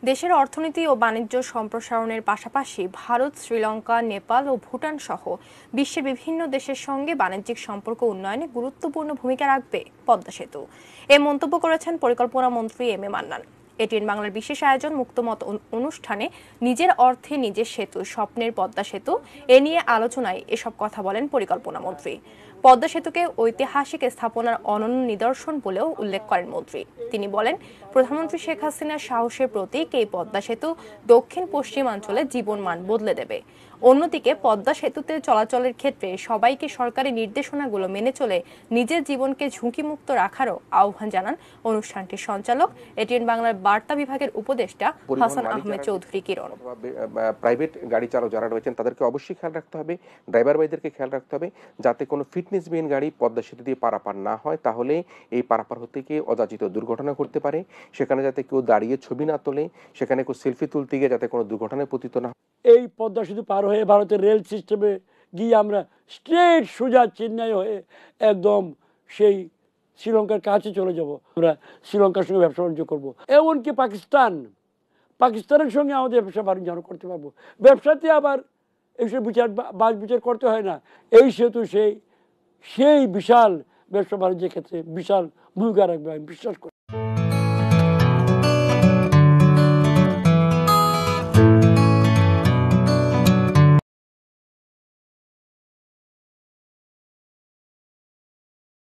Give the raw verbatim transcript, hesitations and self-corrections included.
দেশের অর্থনীতি ও বাণিজ্য সম্প্রসারণের পাশাপাশি ভারত, শ্রীলঙ্কা, নেপাল ও ভুটান সহ বিশ্বের বিভিন্ন দেশের সঙ্গে বাণিজ্যিক সম্পর্ক উন্নয়নে গুরুত্বপূর্ণ ভূমিকা রাখবে পদ্মা সেতু। এ মন্তব্য করেছেন পরিকল্পনা মন্ত্রী এম এ মান্নান। এটিএন বাংলার বিশেষ আয়োজন মুক্তমত অনুষ্ঠানে নিজের অর্থে নিজের সেতু, স্বপ্নের পদ্মা সেতু এ নিয়ে আলোচনায় এসব কথা বলেন পরিকল্পনা মন্ত্রী। পদ্মা সেতুকে ঐতিহাসিক স্থাপনার অনন্য নিদর্শন বলেও উল্লেখ করেন মন্ত্রী। তিনি বলেন, প্রধানমন্ত্রী শেখ হাসিনার সাহসের প্রতীক এই পদ্মা সেতু দক্ষিণ পশ্চিমাঞ্চলে জীবনমান বদলে দেবে। অন্যদিকে পদ্মা সেতুতে চলাচলের ক্ষেত্রে সবাইকে সরকারি নির্দেশনাগুলো মেনে চলে নিজের জীবনকে ঝুঁকিমুক্ত রাখারও আহ্বান জানান অনুষ্ঠানটির সঞ্চালক, এটিএন বাংলার বার্তা বিভাগের উপদেষ্টা হাসান আহমেদ চৌধুরী কিরণ। প্রাইভেট গাড়ি চালক যারা রয়েছেন তাদেরকে অবশ্যই খেয়াল রাখতে হবে, ড্রাইভার ভাইদেরকে খেয়াল রাখতে হবে যাতে কোনো ফিটনেসবিহীন গাড়ি পদ্মা সেতু দিয়ে পারাপার না হয়, তাহলে এই পারাপার হতে গিয়ে অযাচিত দুর্ঘটনা ঘটতে পারে। সেখানে যাতে কেউ দাঁড়িয়ে ছবি না তোলে, সেখানে কেউ সেলফি তুলতে গিয়ে যাতে কোনো দুর্ঘটনায় পতিত না। এই পদ্মা সেতু পার হয়ে ভারতের রেল সিস্টেমে গিয়ে আমরা স্ট্রেট সোজা চেন্নাই হয়ে একদম সেই শ্রীলঙ্কার কাছে চলে যাব। আমরা শ্রীলঙ্কার সঙ্গে ব্যবসা বাণিজ্য করবো, এমনকি পাকিস্তান পাকিস্তানের সঙ্গে আমাদের ব্যবসা বাণিজ্য করতে পারবো। ব্যবসাতে আবার এইসব বিচার বাজ বিচার করতে হয় না। এই সেতু সেই সেই বিশাল ব্যবসা বাণিজ্যের ক্ষেত্রে বিশাল ভূমিকা রাখবে আমি বিশ্বাস করি।